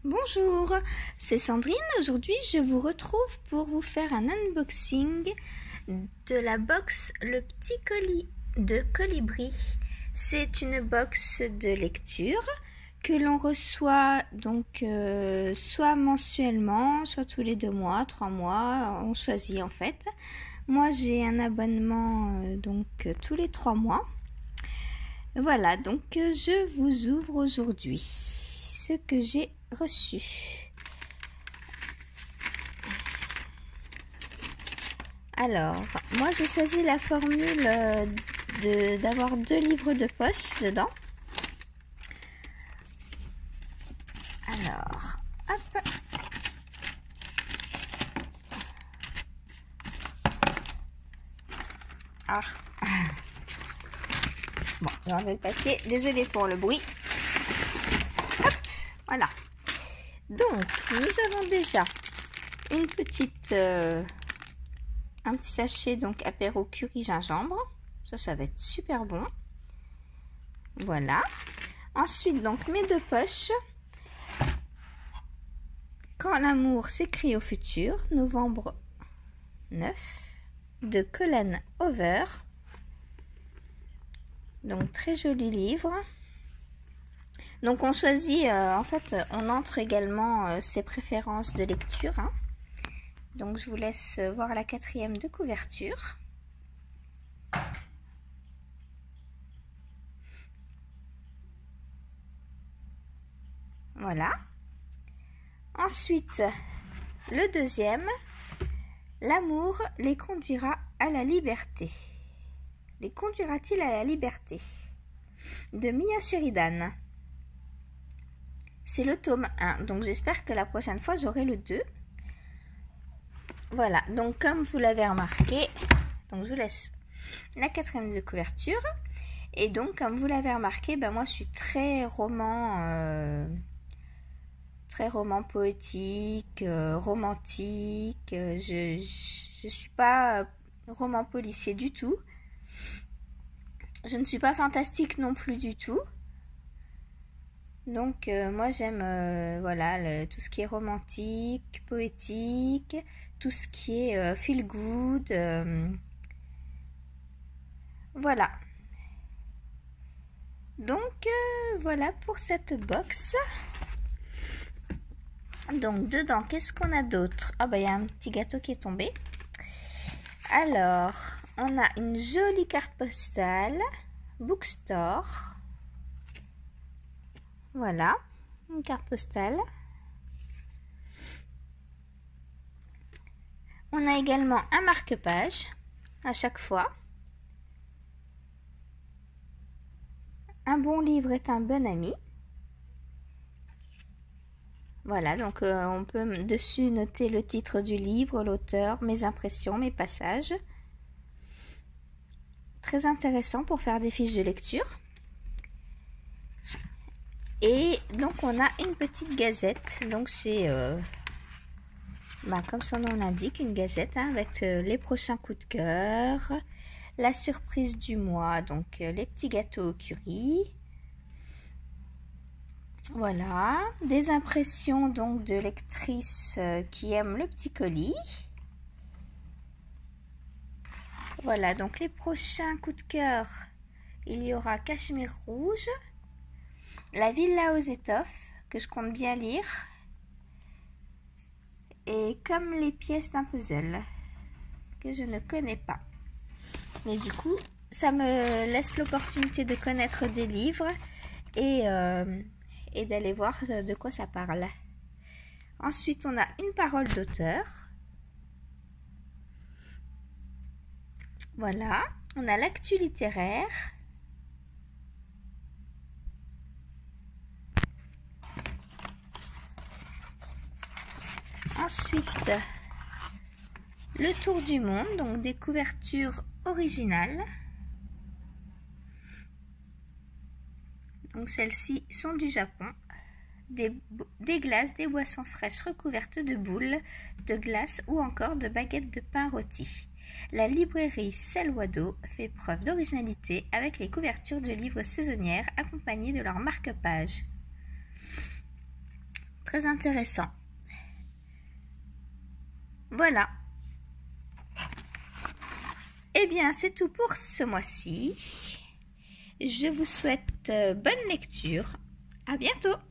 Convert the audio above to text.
Bonjour, c'est Sandrine. Aujourd'hui, je vous retrouve pour vous faire un unboxing de la box Le Petit Colis de Colibri. C'est une box de lecture que l'on reçoit donc soit mensuellement, soit tous les 2 mois, 3 mois, on choisit en fait. Moi, j'ai un abonnement donc tous les 3 mois. Voilà, donc je vous ouvre aujourd'hui ce que j'ai reçu. Alors, moi j'ai choisi la formule d'avoir 2 livres de poche dedans. Alors, hop. Ah. Bon, j'enlève le papier. Désolée pour le bruit. Hop, voilà. Donc, nous avons déjà une petite, un petit sachet donc apéro curry gingembre. Ça va être super bon. Voilà. Ensuite, donc mes 2 poches. Quand l'amour s'écrit au futur, novembre 9, de Colin Hoover. Donc très joli livre. Donc on choisit, en fait, on entre également ses préférences de lecture. Hein. Donc je vous laisse voir la 4e de couverture. Voilà. Ensuite, le 2e, l'amour les conduira à la liberté. Les conduira-t-il à la liberté? De Mia Sheridan. C'est le tome 1, donc j'espère que la prochaine fois j'aurai le 2. Voilà, donc comme vous l'avez remarqué, donc je vous laisse la 4e de couverture. Et donc comme vous l'avez remarqué, ben moi je suis très roman poétique, romantique. Je suis pas roman policier du tout. Je ne suis pas fantastique non plus du tout. Donc moi j'aime voilà, tout ce qui est romantique, poétique, tout ce qui est feel good. Voilà. Donc voilà pour cette box. Donc dedans, qu'est-ce qu'on a d'autre? Ah bah il y a un petit gâteau qui est tombé. Alors, on a une jolie carte postale, Bookstore. Voilà, une carte postale. On a également un marque-page à chaque fois. Un bon livre est un bon ami. Voilà, donc on peut dessus noter le titre du livre, l'auteur, mes impressions, mes passages. Très intéressant pour faire des fiches de lecture. Et donc on a une petite gazette, donc c'est comme son nom l'indique, une gazette hein, avec les prochains coups de cœur, la surprise du mois, donc les petits gâteaux au curry. Voilà, des impressions donc de lectrices qui aiment le petit colis. Voilà, donc les prochains coups de cœur, il y aura Cachemire rouge, La villa aux étoffes, que je compte bien lire, et Comme les pièces d'un puzzle, que je ne connais pas. Mais du coup, ça me laisse l'opportunité de connaître des livres et d'aller voir de quoi ça parle. Ensuite, on a une parole d'auteur. Voilà, on a l'actu littéraire. Ensuite, le tour du monde, donc des couvertures originales. Donc celles-ci sont du Japon. Des glaces, des boissons fraîches recouvertes de boules de glace ou encore de baguettes de pain rôti. La librairie Selwado fait preuve d'originalité avec les couvertures de livres saisonnières accompagnées de leur marque-page. très intéressant. Voilà. Eh bien, c'est tout pour ce mois-ci. Je vous souhaite bonne lecture. À bientôt!